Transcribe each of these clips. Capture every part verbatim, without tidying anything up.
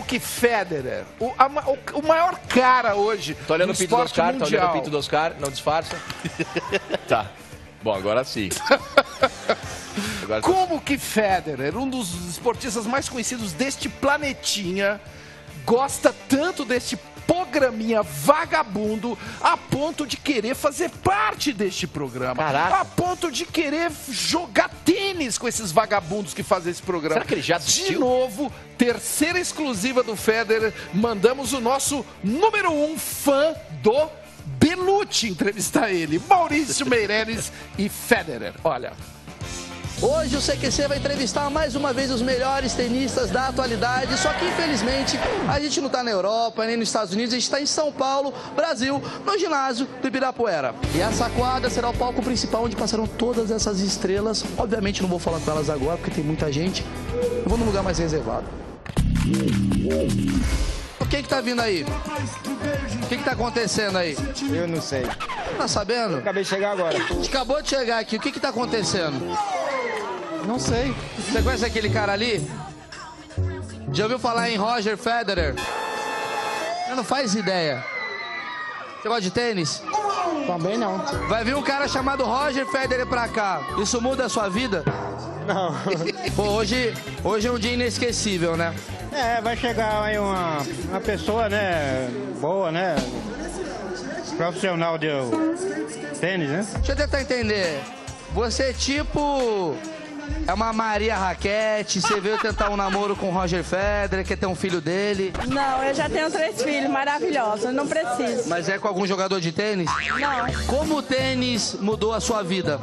que Federer, o, a, o, o maior cara hoje Tô olhando no o pinto do esporte Oscar, tô mundial. olhando o pinto do Oscar, não disfarça. Tá. Bom, agora sim. Agora Como que Federer, um dos esportistas mais conhecidos deste planetinha, gosta tanto deste programinha vagabundo a ponto de querer fazer parte deste programa. Caraca. A ponto de querer jogar tênis com esses vagabundos que fazem esse programa. Será que ele já De assistiu? novo, terceira exclusiva do Federer, mandamos o nosso número um fã do Belucci entrevistar ele, Maurício Meirelles e Federer. Olha. Hoje o C Q C vai entrevistar mais uma vez os melhores tenistas da atualidade, só que infelizmente a gente não está na Europa nem nos Estados Unidos, a gente está em São Paulo, Brasil, no ginásio do Ibirapuera. E essa quadra será o palco principal onde passarão todas essas estrelas. Obviamente não vou falar com elas agora porque tem muita gente, eu vou num lugar mais reservado. Quem que tá vindo aí? O que que tá acontecendo aí? Eu não sei. Tá sabendo? Acabei de chegar agora. A gente acabou de chegar aqui, o que que tá acontecendo? Não sei. Você conhece aquele cara ali? Já ouviu falar em Roger Federer? Você não faz ideia. Você gosta de tênis? Também não. Vai vir um cara chamado Roger Federer pra cá. Isso muda a sua vida? Não. Pô, hoje, hoje é um dia inesquecível, né? É, vai chegar aí uma, uma pessoa, né, boa, né, profissional de tênis, né? Deixa eu tentar entender. Você, tipo, é uma Maria Raquete, você veio tentar um namoro com o Roger Federer, quer ter um filho dele, Não, eu já tenho três filhos maravilhosos, não preciso. mas é com algum jogador de tênis? Não. Como o tênis mudou a sua vida?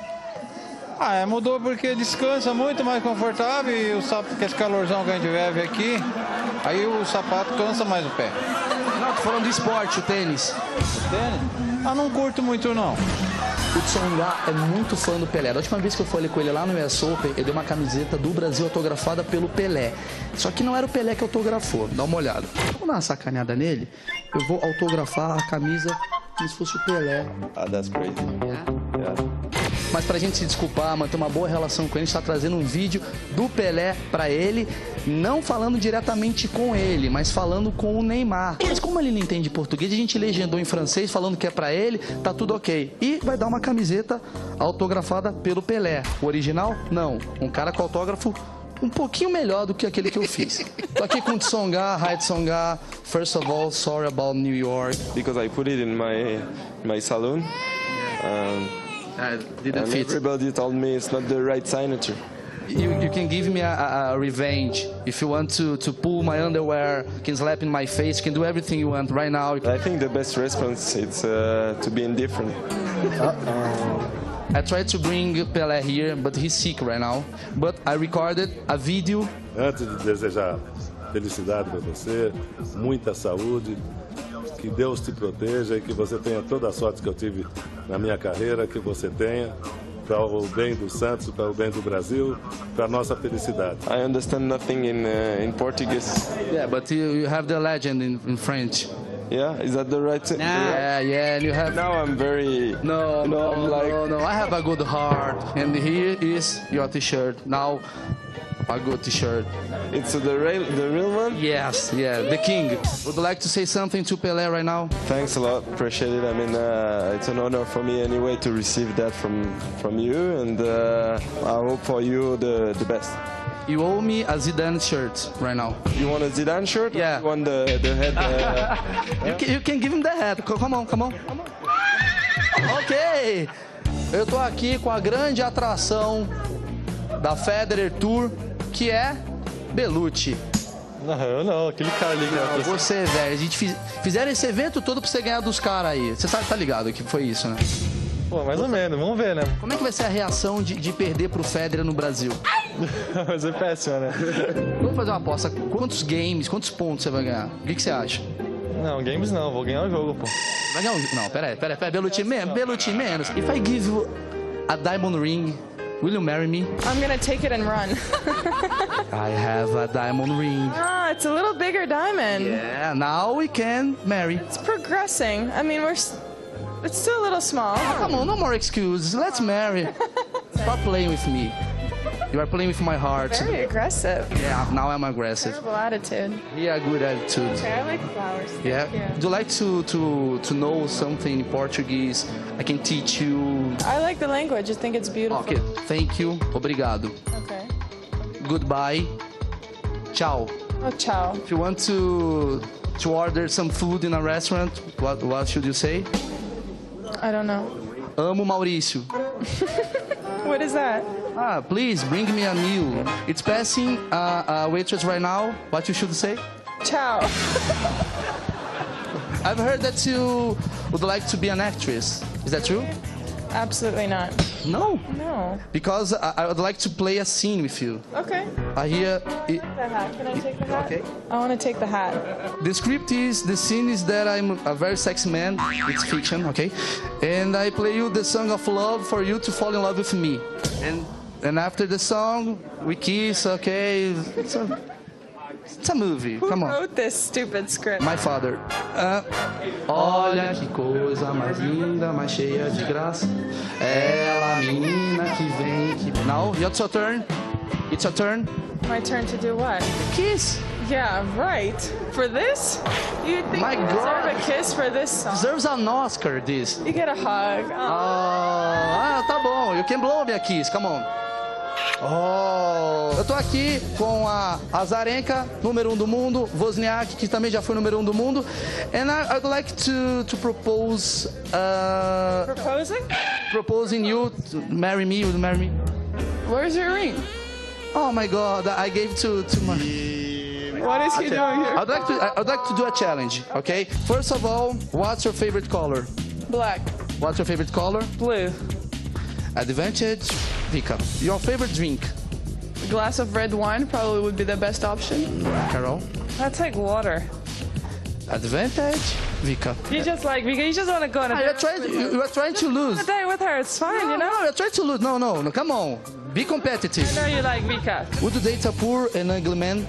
Ah, é, mudou porque descansa muito mais confortável e o sapato, que esse calorzão que a gente vive aqui, aí o sapato cansa mais o pé. Não, tô falando do esporte, o tênis. Tênis? Ah, não curto muito não. O Tsonga é muito fã do Pelé. Da última vez que eu falei com ele lá no U S Open, ele deu uma camiseta do Brasil autografada pelo Pelé. Só que não era o Pelé que autografou. Dá uma olhada. Vamos dar uma sacaneada nele? Eu vou autografar a camisa como se fosse o Pelé. Ah, that's crazy. Yeah. Mas pra gente se desculpar, manter uma boa relação com ele, a gente tá trazendo um vídeo do Pelé pra ele, não falando diretamente com ele, mas falando com o Neymar. Mas como ele não entende português, a gente legendou em francês falando que é pra ele, tá tudo ok. E vai dar uma camiseta autografada pelo Pelé. O original? Não. Um cara com autógrafo um pouquinho melhor do que aquele que eu fiz. Tô aqui com o Tsonga, hi Tsonga. First of all, sorry about New York. Because I put it in my my saloon. Um, I didn't and fit. everybody told me it's not the right signature. You, you can give me a, a, a revenge. If you want to, to pull my underwear, you can slap in my face, you can do everything you want right now. I think the best response is uh, to be indifferent. I tried to bring Pelé here, but he's sick right now. But I recorded a video. Antes de desejar felicidade para você, muita saúde, que Deus te proteja e que você tenha toda a sorte que eu tive na minha carreira, que você tenha, para o bem do Santos, para o bem do Brasil, para a nossa felicidade. I understand nothing in uh, in Portuguese. Yeah, but you, you have the legend in, in French. Yeah, is that the right? Nah. Yeah, yeah, and you have... Now I'm very. No, you know, no, I'm like. no, no, I have a good heart. And here is your t-shirt. Now, a good t-shirt. It's the real the real one. Yes, yeah, the king. Would you like to say something to Pelé right now? Thanks a lot, appreciate it. I mean, uh, it's an honor for me anyway to receive that from from you, and uh, I hope for you the the best. You owe me a Zidane shirt right now. You want a Zidane shirt? Yeah. Or you want the the head? Uh, You can, you can give him the hat. Come on, come on. Come on. Ok. Eu tô aqui com a grande atração da Federer Tour, que é Belucci. Não, eu não, aquele cara ali. Não, você, velho, a gente fiz, fizeram esse evento todo pra você ganhar dos caras aí. Você sabe, tá ligado que foi isso, né? Pô, mais ou menos, vamos ver, né? Como é que vai ser a reação de, de perder pro Federer no Brasil? Vai ser péssimo, né? Vamos fazer uma aposta. Quantos games, quantos pontos você vai ganhar? O que, que você acha? Não, games não, vou ganhar o jogo, pô. Vai ganhar um... Não, peraí, peraí, peraí. Belucci menos, Belucci menos. If I give you a diamond ring, will you marry me? I'm gonna take it and run. I have a diamond ring. Ah, it's a little bigger diamond. Yeah, now we can marry. It's progressing. I mean, we're... s- It's still a little small. Come on, no more excuses. Let's marry. Stop playing with me. You are playing with my heart. Very aggressive. Yeah, now I'm aggressive. Terrible attitude. Yeah, good attitude. Okay, I like flowers. Yeah. Thank you. Would you like to, to, to know something in Portuguese? I can teach you. I like the language. I think it's beautiful. Okay, thank you. Obrigado. Okay. Goodbye. Ciao. Oh, ciao. If you want to to order some food in a restaurant, what what should you say? I don't know. Amo Maurício. What is that? Ah, please bring me a meal. It's passing uh, a waitress right now. What you should say? Ciao. I've heard that you would like to be an actress. Is that true? Absolutely not. No. No. Because I, I would like to play a scene with you. Okay. I hear it, The hat. Can I take the hat? Okay. I want to take the hat. the script is the scene is that I'm a very sexy man. It's fiction, okay? And I play you the song of love for you to fall in love with me. And and after the song, we kiss, okay? It's a, it's a movie. Who Come on. wrote this stupid script? My father. Ah, olha que coisa mais linda, mais cheia de graça. Ela, a menina que vem. Que... Now, it's your turn. It's your turn. My turn to do what? Kiss. Yeah, right. For this? You think My you deserve God. a kiss for this song? Deserves an Oscar, this. You get a hug. Oh. Ah, tá bom. You can blow me a kiss. Come on. Oh, eu tô aqui com a Azarenka, número um do mundo, Wozniak, que também já foi número um do mundo, and I, I'd like to to propose uh, Proposing? proposing you to marry me. Would you marry me? Where's your ring? Oh my God, I gave to to my. What is he doing here? I'd like to I'd like to do a challenge. Okay. First of all, what's your favorite color? Black. What's your favorite color? Blue. Advantage, Vika. Your favorite drink? A glass of red wine probably would be the best option. Carol. I'll take water. Advantage, Vika. You just like, you just want to go on a Ah, you're trying, you, you are trying to lose. a day with her. It's fine, No, you know? no, you're trying to lose. No, no, no, come on. Be competitive. I know you like Vika. Would you date a poor and ugly man?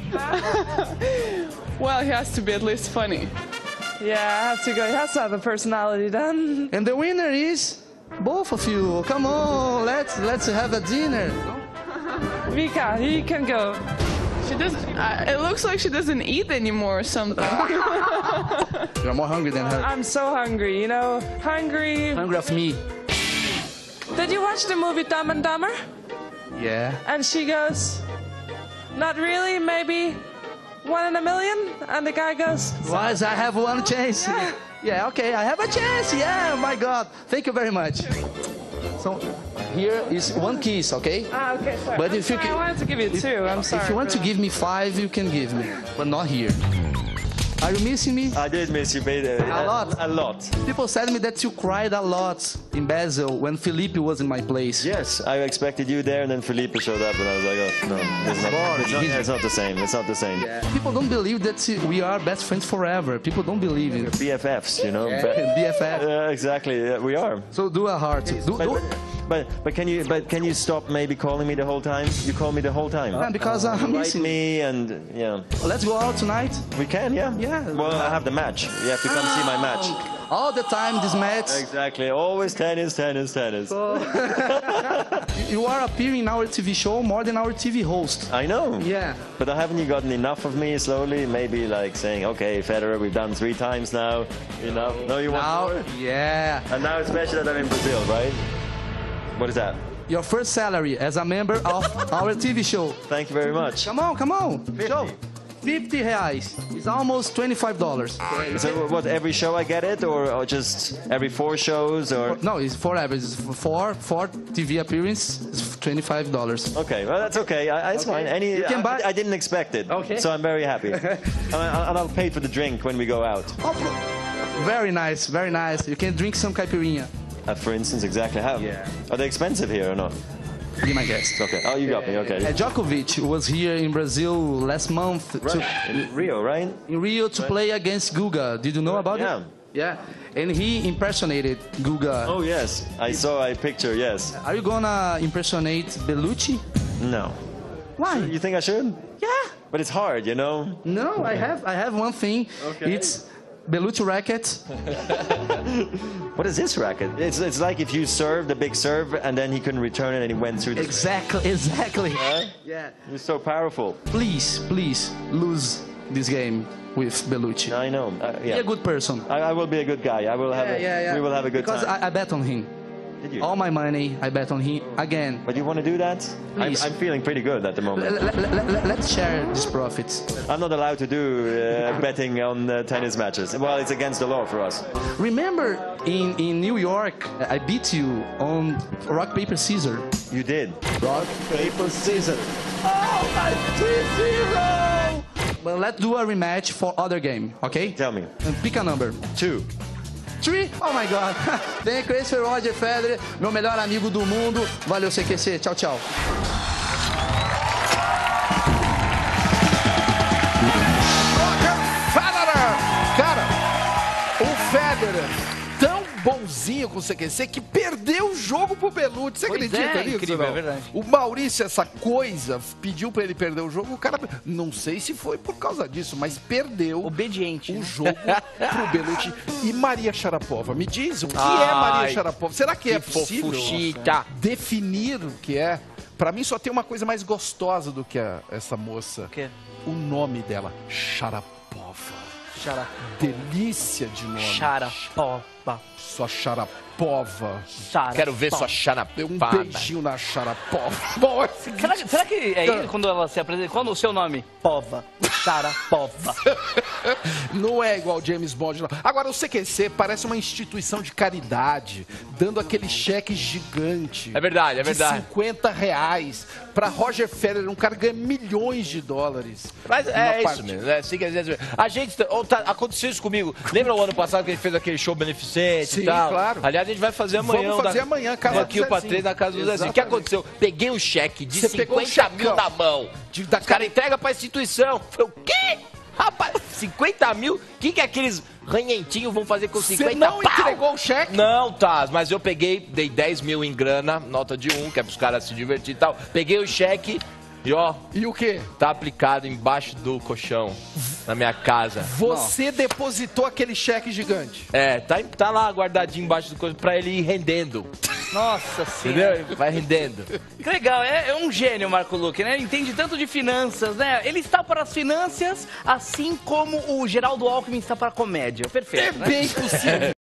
Well, he has to be at least funny. Yeah, I have to go. He has to have a personality then. And the winner is both of you. Come on, let's let's have a dinner. Vika, he can go. She doesn't. Uh, it looks like she doesn't eat anymore or something. You're more hungry than her. I'm so hungry, you know? Hungry. Hungry of me. Did you watch the movie Dumb and Dumber? Yeah. And she goes, not really, maybe one in a million? And the guy goes, Was I have one chance? Yeah. Yeah, okay, I have a chance. Yeah, oh my God. Thank you very much. So here is one kiss, okay? ah, okay, sorry. But I'm if you sorry, can- I wanted to give you two. I'm sorry. If you want to for give me five, you can give me, but not here. Are you missing me? I did miss you, mate. A, A lot? A lot. People said me that you cried a lot in Basel when Felipe was in my place. Yes, I expected you there, and then Felipe showed up, and I was like, oh, no, it's not, it's not, it's not the same. It's not the same. People don't believe that we are best friends forever. People don't believe it. B F Fs, you know. B F F. Yeah, exactly. Yeah, we are. So do a heart. Do, But, do, but but can you but can you stop maybe calling me the whole time? You call me the whole time. Yeah, because I'm Write missing. me and yeah. Let's go out tonight. We can, yeah. Yeah. Well, I have the match. You have to come see my match. All the time, this match. Exactly. Always tennis, tennis, tennis. You are appearing in our T V show more than our T V host. I know. Yeah. But haven't you gotten enough of me slowly? Maybe like saying, okay, Federer, we've done three times now. Enough. No, you want Now, more? yeah. And now especially that I'm in Brazil, right? What is that? Your first salary as a member of our T V show. Thank you very much. Come on, come on. Show. fifty reais. It's almost twenty-five dollars. So what, every show I get it, or, or just every four shows, or? No, it's forever. It's four, four T V appearance. It's twenty-five dollars. Okay, well that's okay. I, it's fine. Any, You can I, buy- I didn't expect it. Okay. So I'm very happy. and, I, and I'll pay for the drink when we go out. Very nice, very nice. You can drink some caipirinha. Uh, for instance, exactly how? Yeah. Are they expensive here or not? Be my guest. Okay. Oh, you got me. Okay. Uh, Djokovic was here in Brazil last month to, In Rio, right? in Rio to play against Guga. Did you know about Yeah. it? Yeah. And he impersonated Guga. Oh yes, I saw a picture. Yes. Are you gonna impersonate Bellucci? No. Why? You think I should? Yeah. But it's hard, you know. No, I have I have one thing. Okay. It's Bellucci racket. What is this racket? It's, it's like if you served a big serve and then he couldn't return it and he went through the... Exactly, exactly. Huh? Yeah. You're so powerful. Please, please, lose this game with Bellucci. I know. Uh, yeah. Be a good person. I, I will be a good guy. I will have Yeah, a, yeah, yeah. We will have a good because time. I, I bet on him. Did you? All my money, I bet on him again. But you want to do that? I'm, Please. I'm feeling pretty good at the moment. L- l- l- l- let's share these profits. I'm not allowed to do uh, betting on uh, tennis matches. Well, it's against the law for us. Remember in, in New York, I beat you on rock, paper, scissors. You did. Rock, paper, scissors. Oh, my three zero! Well, let's do a rematch for other game, okay? Tell me. And pick a number. Two. Three? Oh my God. Thank you. Esse foi o Roger Federer, meu melhor amigo do mundo. Valeu, C Q C. Tchau, tchau. Roger Federer! Cara, o Federer, tão bonzinho com o C Q C que perdeu o jogo pro Bellucci. Você Pois acredita é, nisso? incrível, não? é verdade. O Maurício, essa coisa, pediu pra ele perder o jogo. O cara, não sei se foi por causa disso, mas perdeu Obediente. o né? jogo pro Bellucci. E Maria Sharapova, me diz, o que é Ai, Maria Sharapova? Será que, é que possível fofuchita. definir o que é? Pra mim só tem uma coisa mais gostosa do que a- essa moça. O quê? O nome dela, Sharapova. Xara- Delícia de nome. Xarapova. Sua Sharapova. Xara- Quero ver sua Deu um charapada. beijinho na Sharapova. Bom, é o seguinte, Será que, será que é ele quando ela se apresenta? Quando o seu nome? Pova. Xarapova. não é igual James Bond, não. Agora, o C Q C parece uma instituição de caridade, dando aquele cheque gigante. É verdade, é verdade. De cinquenta reais pra Roger Federer, um cara que ganha milhões de dólares. Mas numa é isso partida. mesmo. É assim que às vezes... A gente... oh, tá- aconteceu isso comigo. Lembra o ano passado que a gente fez aquele show beneficente Sim, e tal? claro. Aliás, a gente vai fazer amanhã. Vamos fazer da... amanhã, casa no do Aqui o pra Zezinho. três na casa do Zezinho. O que Exatamente. aconteceu? Peguei o cheque de Você pegou um cinquenta mil checão. na mão. De- da Os caras entregam pra instituição. Foi o quê? Rapaz, cinquenta mil? O que, que aqueles ranhentinhos vão fazer com cinquenta Você não pau? entregou o cheque? Não, tá, mas eu peguei, dei dez mil em grana, nota de um, que é pros caras se divertir e tal. Peguei o cheque e ó, E o quê? tá aplicado embaixo do colchão, na minha casa. Você depositou aquele cheque gigante. É, tá, tá lá guardadinho embaixo do colchão pra ele ir rendendo. Nossa senhora. Entendeu? Vai rendendo. Que legal, é, é um gênio, Marco Luque, né? Ele entende tanto de finanças, né? Ele está para as finanças, assim como o Geraldo Alckmin está para a comédia. Perfeito, É né? bem possível.